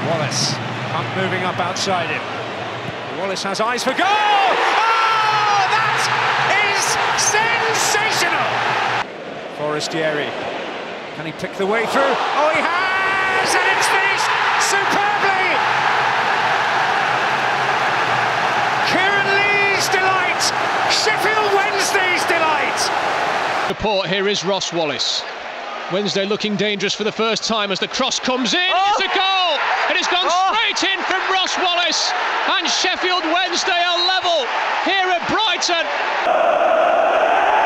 Wallace, Hunt moving up outside him. Wallace has eyes for goal! Oh, that is sensational! Forestieri, can he pick the way through? Oh, he has, and it's finished superbly! Kieran Lee's delight, Sheffield Wednesday's delight! Support here is Ross Wallace. Wednesday looking dangerous for the first time as the cross comes in. Oh! It's a goal! It has gone straight in from Ross Wallace, and Sheffield Wednesday are level here at Brighton.